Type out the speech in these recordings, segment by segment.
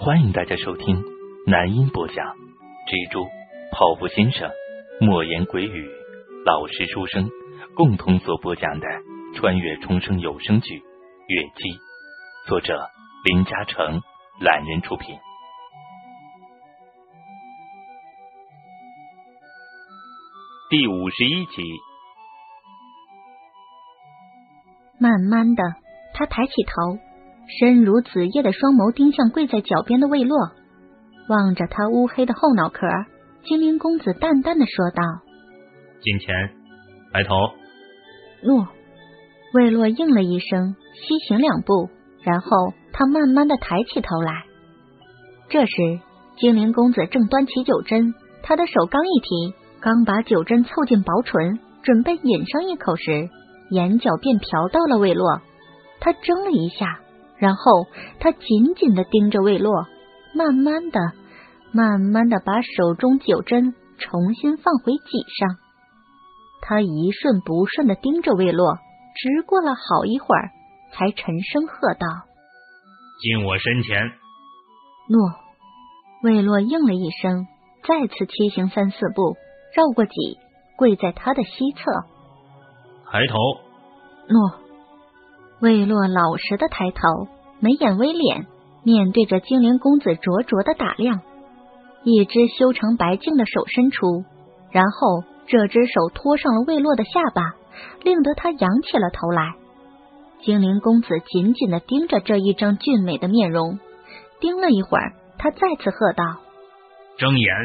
欢迎大家收听南音播讲蜘蛛、泡芙先生、莫言鬼语、老实书生共同所播讲的穿越重生有声剧《月姬》，作者林嘉诚，懒人出品。第51集。 慢慢的，他抬起头，深如子夜的双眸盯向跪在脚边的魏洛，望着他乌黑的后脑壳，精灵公子淡淡的说道： 近前，抬头。 诺。魏洛应了一声，西行两步，然后他慢慢的抬起头来。这时精灵公子正端起酒针，他的手刚一提，刚把酒针凑近薄唇准备饮上一口时，眼角便瞟到了魏洛。他怔了一下，然后他紧紧地盯着魏洛，慢慢的把手中酒针重新放回脊上。他一瞬不瞬地盯着魏洛，直过了好一会儿，才沉声喝道： 进我身前。 诺。魏洛应了一声，再次七行三四步，绕过脊，跪在他的西侧。 抬头。 诺。魏洛老实的抬头，眉眼微敛，面对着精灵公子灼灼的打量。一只修成白净的手伸出，然后这只手托上了魏洛的下巴，令得他仰起了头来。精灵公子紧紧地盯着这一张俊美的面容，盯了一会儿，他再次喝道： 睁眼。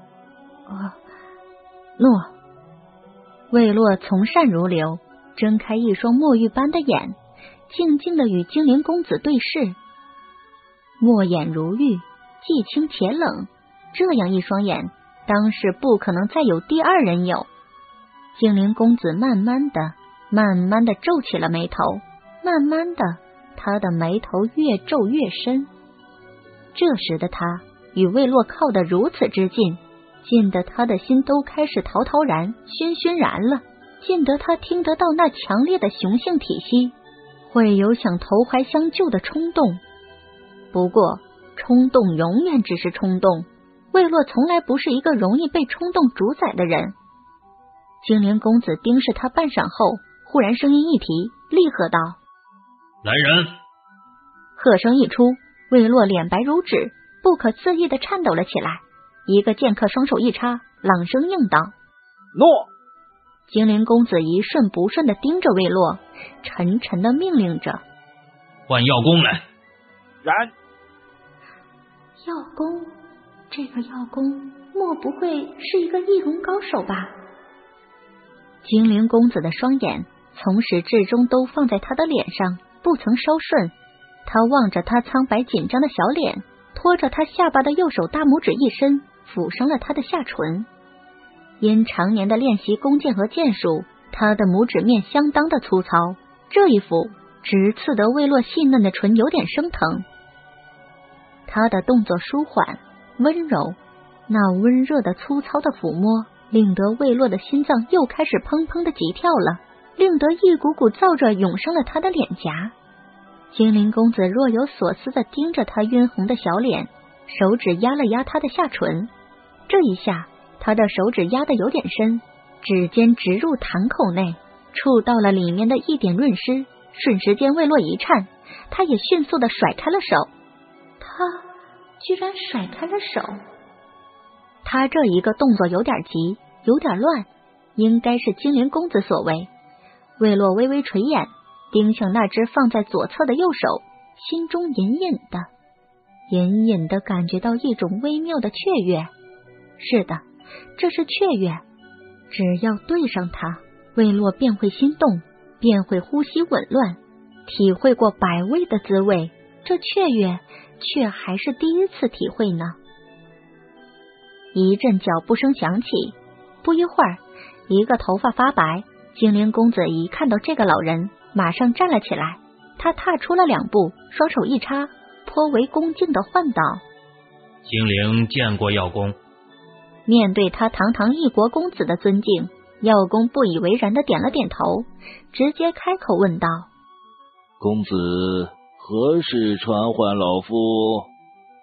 诺。魏洛从善如流，睁开一双墨玉般的眼，静静地与精灵公子对视。墨眼如玉，既清且冷，这样一双眼当是不可能再有第二人有。精灵公子慢慢的皱起了眉头，慢慢的他的眉头越皱越深。这时的他与魏洛靠得如此之近，近得他的心都开始陶陶然、熏熏然了，近得他听得到那强烈的雄性体息，会有想投怀相救的冲动。不过冲动永远只是冲动，魏洛从来不是一个容易被冲动主宰的人。精灵公子盯视他半晌后，忽然声音一提，厉喝道： 来人！ 喝声一出，魏洛脸白如纸，不可思议地颤抖了起来。一个剑客双手一插，朗声应道： 诺。 精灵公子一瞬不瞬地盯着魏洛，沉沉地命令着： 唤药工来。 然。 药工？这个药工莫不会是一个易容高手吧？精灵公子的双眼从始至终都放在他的脸上，不曾稍顺。他望着他苍白紧张的小脸，拖着他下巴的右手大拇指一伸，抚上了他的下唇。因常年的练习弓箭和剑术，他的拇指面相当的粗糙，这一抚直刺得魏洛细嫩的唇有点生疼。他的动作舒缓温柔，那温热的粗糙的抚摸令得魏洛的心脏又开始砰砰的急跳了，令得一股股燥热涌上了他的脸颊。精灵公子若有所思地盯着他晕红的小脸，手指压了压他的下唇。这一下他的手指压得有点深，指尖直入痰口内，触到了里面的一点润湿，瞬时间魏洛一颤，他也迅速地甩开了手。他居然甩开了手。他这一个动作有点急，有点乱，应该是精灵公子所为。魏洛微微垂眼，盯向那只放在左侧的右手，心中隐隐的感觉到一种微妙的雀跃。是的，这是雀跃。只要对上它，魏洛便会心动，便会呼吸紊乱。体会过百味的滋味，这雀跃却还是第一次体会呢。一阵脚步声响起，不一会儿，一个头发发白，精灵公子一看到这个老人，马上站了起来。他踏出了两步，双手一插，颇为恭敬地唤道： 精灵见过药工。 面对他堂堂一国公子的尊敬，药工不以为然地点了点头，直接开口问道： 公子何事传唤老夫？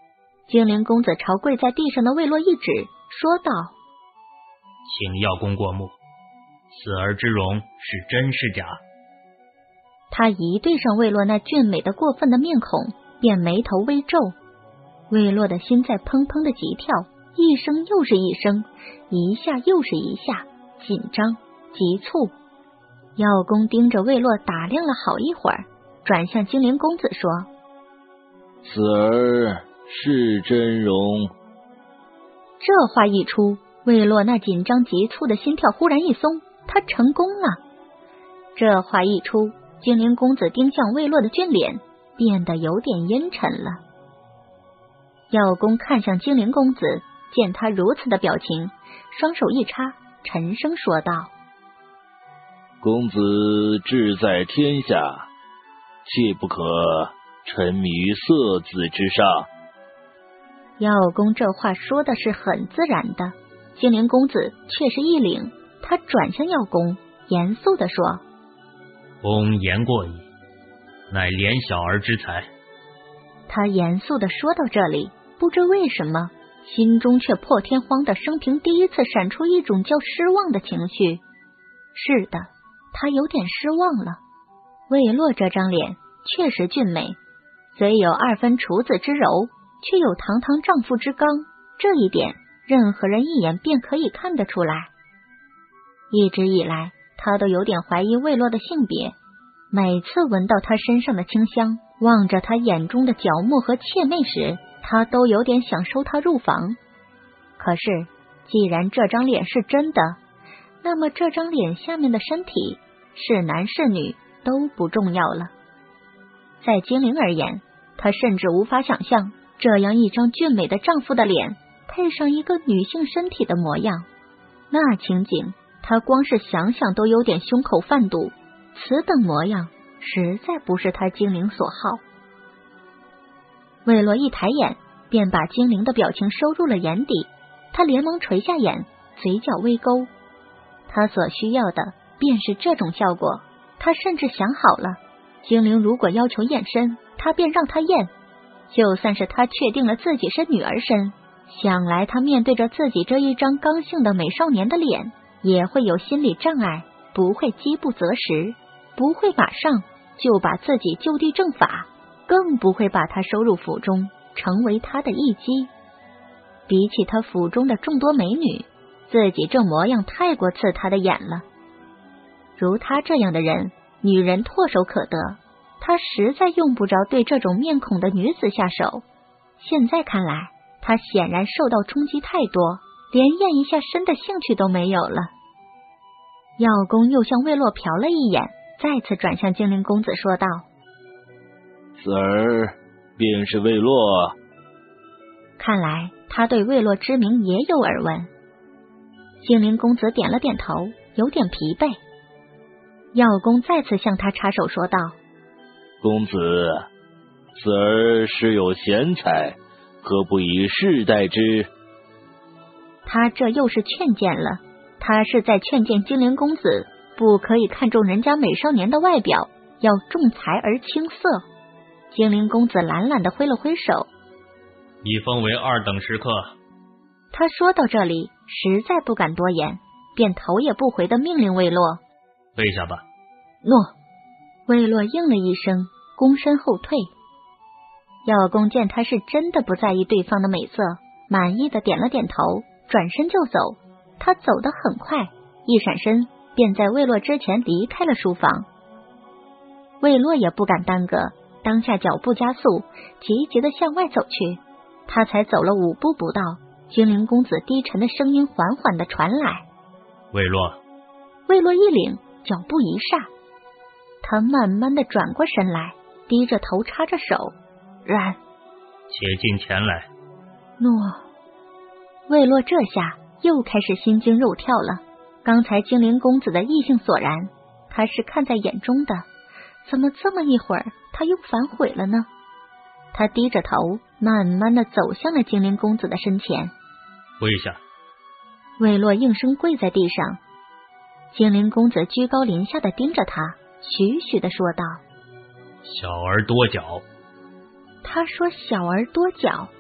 精灵公子朝跪在地上的魏洛一指，说道： 请药公过目，死儿之容是真是假？ 他一对上魏洛那俊美的过分的面孔，便眉头微皱。魏洛的心在砰砰的急跳，一声又是一声，一下又是一下，紧张急促。药公盯着魏洛打量了好一会儿，转向精灵公子说： 死儿是真容。 这话一出，魏洛那紧张急促的心跳忽然一松，他成功了。这话一出，精灵公子盯向魏洛的俊脸变得有点阴沉了。药公看向精灵公子，见他如此的表情，双手一插，沉声说道： 公子志在天下，切不可沉迷于色子之上。 药公这话说的是很自然的，精灵公子却是一凛，他转向药公，严肃地说： 公言过矣，乃怜小儿之才。 他严肃地说到这里，不知为什么心中却破天荒的生平第一次闪出一种叫失望的情绪。是的，他有点失望了。魏洛这张脸确实俊美，虽有2分处子之柔，却有堂堂丈夫之刚，这一点任何人一眼便可以看得出来。一直以来，他都有点怀疑魏洛的性别，每次闻到他身上的清香，望着他眼中的皎目和怯媚时，他都有点想收他入房。可是既然这张脸是真的，那么这张脸下面的身体是男是女都不重要了。在精灵而言，他甚至无法想象这样一张俊美的丈夫的脸配上一个女性身体的模样，那情景他光是想想都有点胸口泛堵，此等模样实在不是他精灵所好。魏洛一抬眼，便把精灵的表情收入了眼底，他连忙垂下眼，嘴角微勾。他所需要的便是这种效果，他甚至想好了，精灵如果要求验身，他便让他验，就算是他确定了自己是女儿身，想来他面对着自己这一张刚性的美少年的脸，也会有心理障碍，不会饥不择食，不会马上就把自己就地正法，更不会把他收入府中，成为他的一姬。比起他府中的众多美女，自己这模样太过刺他的眼了。如他这样的人，女人唾手可得，他实在用不着对这种面孔的女子下手。现在看来，他显然受到冲击太多，连验一下身的兴趣都没有了。药公又向魏洛瞟了一眼，再次转向精灵公子说道： 死儿便是魏洛。 看来他对魏洛之名也有耳闻。精灵公子点了点头，有点疲惫。药公再次向他插手说道： 公子，死儿是有贤才，何不以势待之？ 他这又是劝谏了，他是在劝谏精灵公子不可以看重人家美少年的外表，要重才而轻色。精灵公子懒懒地挥了挥手， 已封为2等食客。 他说到这里实在不敢多言，便头也不回地命令魏洛： 跪下吧。 诺。魏洛应了一声，躬身后退。药公见他是真的不在意对方的美色，满意的点了点头，转身就走。他走得很快，一闪身便在魏洛之前离开了书房。魏洛也不敢耽搁，当下脚步加速，急急地向外走去。他才走了5步不到，精灵公子低沉的声音缓缓地传来： 魏洛。 魏洛一凛，脚步一刹，他慢慢地转过身来，低着头插着手：然。 且进前来。 诺。魏洛这下又开始心惊肉跳了，刚才精灵公子的异性索然，他是看在眼中的，怎么这么一会儿他又反悔了呢？他低着头，慢慢的走向了精灵公子的身前。 跪下。 魏洛应声跪在地上。精灵公子居高临下的盯着他，徐徐的说道： 小儿多脚。 他说小儿多脚，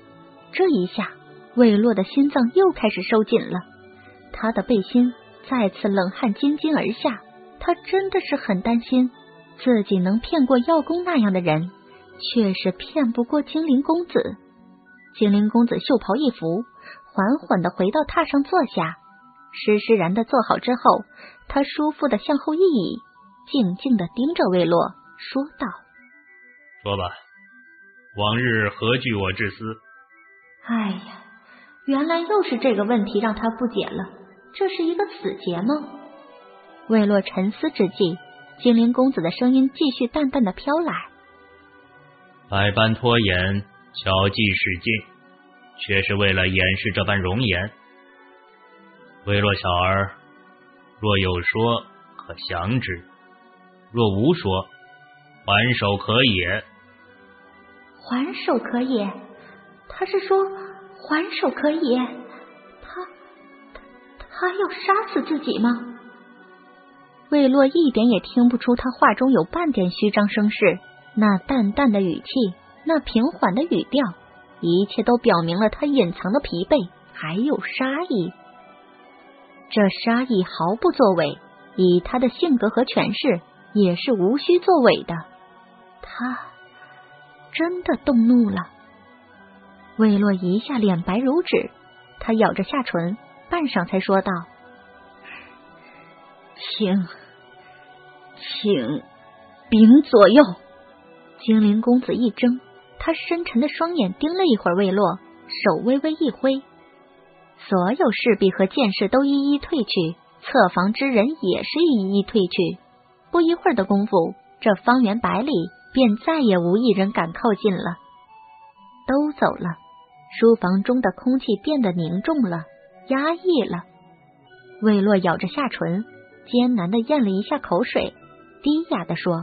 这一下，魏洛的心脏又开始收紧了，他的背心再次冷汗津津而下。他真的是很担心，自己能骗过药公那样的人，却是骗不过精灵公子。精灵公子袖袍一拂，缓缓地回到榻上坐下，施施然地坐好之后，他舒服地向后一倚，静静地盯着魏洛，说道： 说吧，往日何惧我之私？ 哎呀，原来又是这个问题让他不解了，这是一个死结吗？魏洛沉思之际，精灵公子的声音继续淡淡的飘来： 百般拖延，巧计使尽，却是为了掩饰这般容颜。魏洛小儿，若有说可详之，若无说，还手可也。 还手可也？他是说还手可以？他要杀死自己吗？魏洛一点也听不出他话中有半点虚张声势，那淡淡的语气，那平缓的语调，一切都表明了他隐藏的疲惫，还有杀意。这杀意毫不作为，以他的性格和权势，也是无需作为的。他真的动怒了。魏洛一下脸白如纸，他咬着下唇，半晌才说道：请禀左右。精灵公子一怔，他深沉的双眼盯了一会儿魏洛，手微微一挥，所有士兵和剑士都一一退去，侧房之人也是一一退去。不一会儿的功夫，这方圆百里便再也无一人敢靠近了。都走了，书房中的空气变得凝重了，压抑了。魏洛咬着下唇，艰难地咽了一下口水，低哑地说：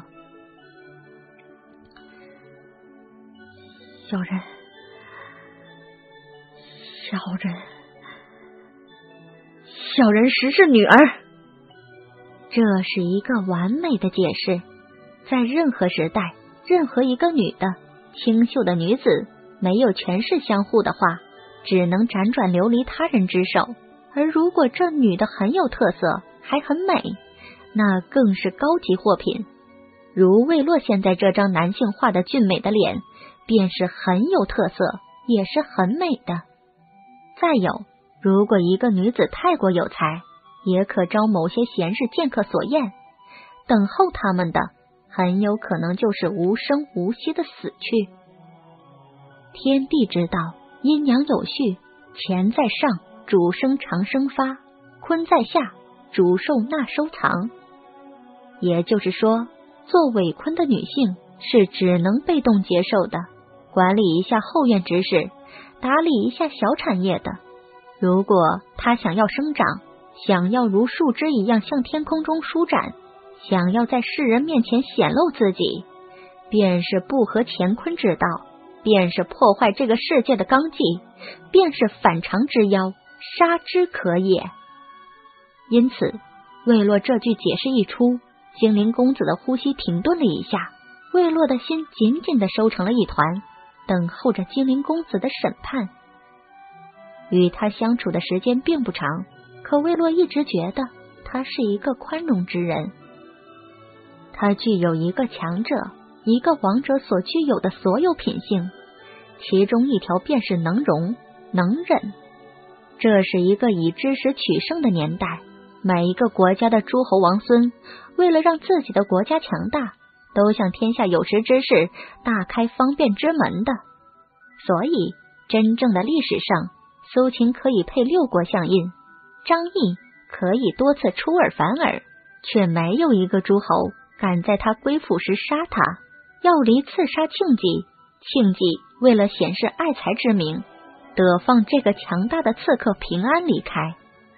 小人实是女儿。这是一个完美的解释，在任何时代，任何一个女的，清秀的女子，没有权势相护的话，只能辗转流离他人之手。而如果这女的很有特色，还很美，那更是高级货品。如魏洛现在这张男性化的俊美的脸，便是很有特色，也是很美的。再有，如果一个女子太过有才，也可招某些贤士剑客所厌，等候他们的很有可能就是无声无息的死去。天地之道，阴阳有序，乾在上，主生长生发，坤在下，主受纳收藏。也就是说，做伪坤的女性是只能被动接受的，管理一下后院之事，打理一下小产业的。如果她想要生长，想要如树枝一样向天空中舒展，想要在世人面前显露自己，便是不合乾坤之道，便是破坏这个世界的纲纪，便是反常之妖，杀之可也。因此，魏洛这句解释一出，精灵公子的呼吸停顿了一下，魏洛的心紧紧地收成了一团，等候着精灵公子的审判。与他相处的时间并不长，可魏洛一直觉得他是一个宽容之人。他具有一个强者，一个王者所具有的所有品性，其中一条便是能容、能忍。这是一个以知识取胜的年代，每一个国家的诸侯王孙，为了让自己的国家强大，都向天下有识之士大开方便之门的。所以，真正的历史上，苏秦可以配6国相印，张翼可以多次出尔反尔，却没有一个诸侯敢在他归附时杀他。要离刺杀庆忌，庆忌为了显示爱才之名，得放这个强大的刺客平安离开。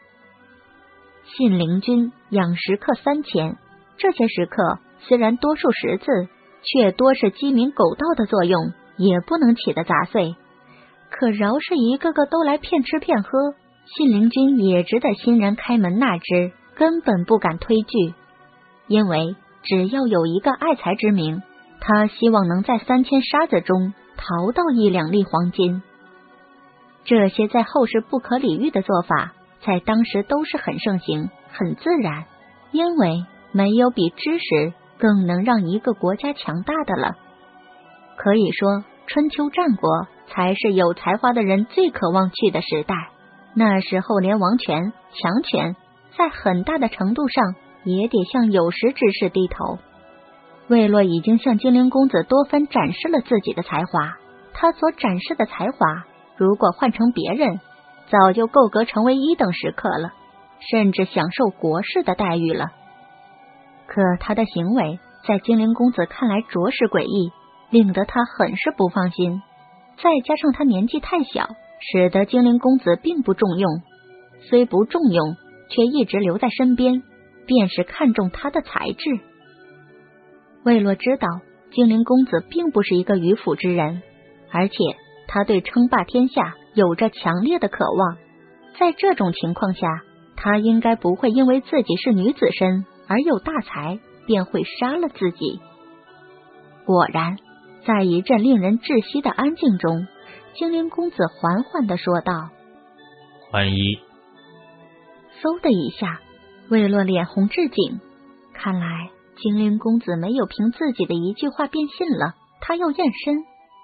信陵君养食客3000，这些食客虽然多数识字，却多是鸡鸣狗盗的作用，也不能起得杂碎。可饶是一个个都来骗吃骗喝，信陵君也只得欣然开门纳之，根本不敢推拒。因为只要有一个爱才之名，他希望能在3000沙子中淘到1-2粒黄金。 这些在后世不可理喻的做法，在当时都是很盛行、很自然，因为没有比知识更能让一个国家强大的了。可以说，春秋战国才是有才华的人最渴望去的时代。那时候连王权、强权在很大的程度上也得向有识之士低头。魏洛已经向精灵公子多番展示了自己的才华，他所展示的才华，如果换成别人，早就够格成为1等食客了，甚至享受国士的待遇了。可他的行为在精灵公子看来着实诡异，令得他很是不放心。再加上他年纪太小，使得精灵公子并不重用，虽不重用，却一直留在身边，便是看重他的才智。魏洛知道精灵公子并不是一个迂腐之人，而且他对称霸天下有着强烈的渴望。在这种情况下，他应该不会因为自己是女子身而有大才，便会杀了自己。果然，在一阵令人窒息的安静中，精灵公子缓缓地说道： 宽衣。 嗖的一下，魏洛脸红至颈，看来精灵公子没有凭自己的一句话变信了，他要验身。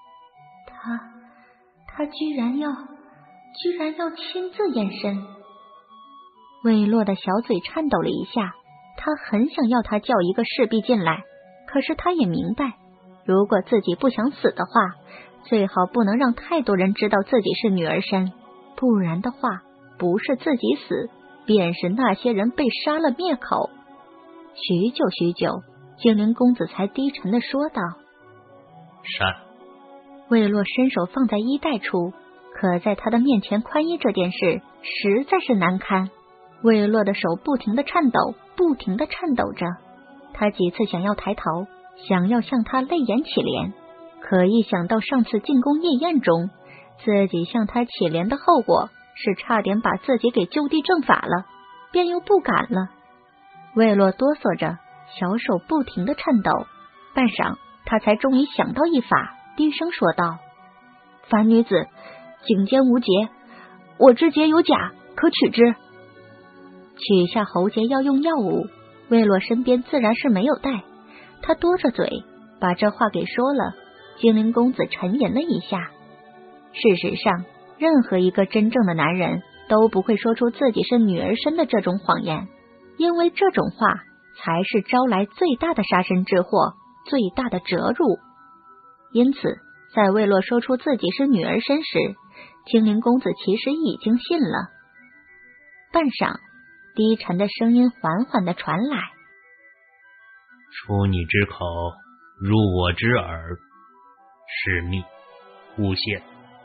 他居然要亲自验身。魏洛的小嘴颤抖了一下，他很想要他叫一个侍婢进来，可是他也明白，如果自己不想死的话，最好不能让太多人知道自己是女儿身，不然的话，不是自己死，便是那些人被杀了灭口。许久，精灵公子才低沉地说道： 善。 魏洛伸手放在衣带处，可在他的面前宽衣这件事实在是难堪。魏洛的手不停地颤抖着，他几次想要抬头，想要向他泪眼乞怜，可一想到上次进宫夜宴中自己向他乞怜的后果是差点把自己给就地正法了，便又不敢了。魏洛哆嗦着，小手不停地颤抖，半晌他才终于想到一法，低声说道：凡女子颈间无结，我之结有假，可取之。取下喉结要用药物，魏洛身边自然是没有带，他多着嘴把这话给说了。精灵公子沉吟了一下，事实上任何一个真正的男人都不会说出自己是女儿身的这种谎言，因为这种话才是招来最大的杀身之祸，最大的折辱。因此在魏洛说出自己是女儿身时，精灵公子其实已经信了。半晌，低沉的声音缓缓地传来： 出你之口，入我之耳，是密，勿泄。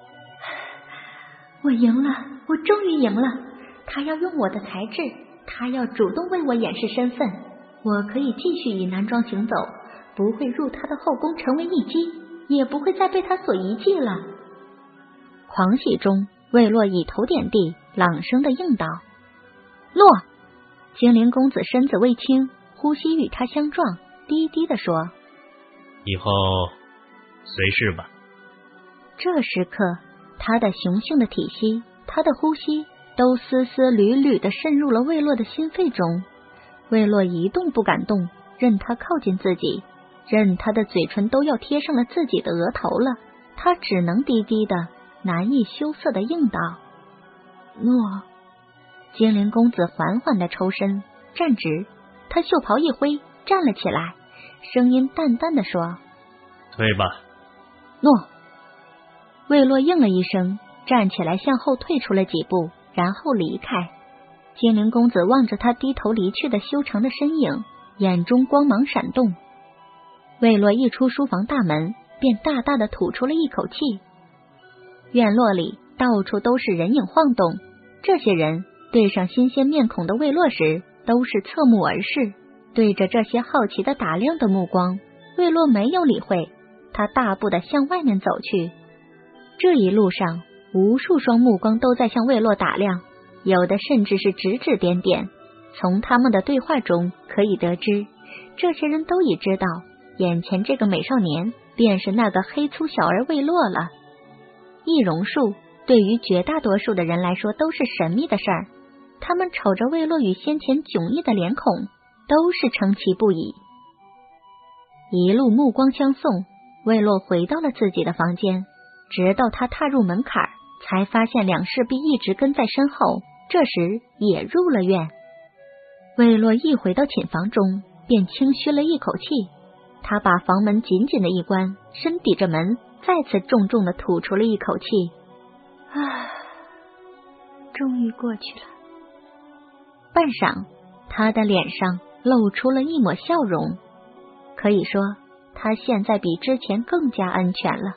我赢了，我终于赢了。他要用我的才智，他要主动为我掩饰身份，我可以继续以男装行走，不会入他的后宫成为一姬，也不会再被他所遗弃了。狂喜中，魏洛以头点地，朗声的应道：洛！精灵公子身子微轻，呼吸与他相撞，低低的说： 以后随事吧。 这时刻，他的雄性的体息，他的呼吸都丝丝缕缕的渗入了魏洛的心肺中。魏洛一动不敢动，任他靠近自己，任他的嘴唇都要贴上了自己的额头了，他只能低低的难以羞涩的应道：诺。精灵公子缓缓的抽身站直，他袖袍一挥，站了起来，声音淡淡的说： 退吧。 诺。魏洛应了一声，站起来向后退出了几步，然后离开。精灵公子望着他低头离去的修长的身影，眼中光芒闪动。魏洛一出书房大门，便大大的吐出了一口气。院落里到处都是人影晃动，这些人对上新鲜面孔的魏洛时，都是侧目而视。对着这些好奇的打量的目光，魏洛没有理会，他大步的向外面走去。这一路上，无数双目光都在向魏洛打量，有的甚至是指指点点。从他们的对话中可以得知，这些人都已知道，眼前这个美少年便是那个黑粗小儿魏洛了。易容术对于绝大多数的人来说都是神秘的事儿。他们瞅着魏洛与先前迥异的脸孔，都是称奇不已。一路目光相送，魏洛回到了自己的房间，直到他踏入门槛，才发现两侍婢一直跟在身后，这时也入了院。魏洛一回到寝房中，便轻吁了一口气，他把房门紧紧的一关，身抵着门，再次重重的吐出了一口气。终于过去了。半晌，他的脸上露出了一抹笑容，可以说他现在比之前更加安全了。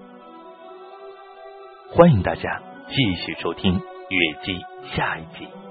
欢迎大家继续收听《月姬》下一集。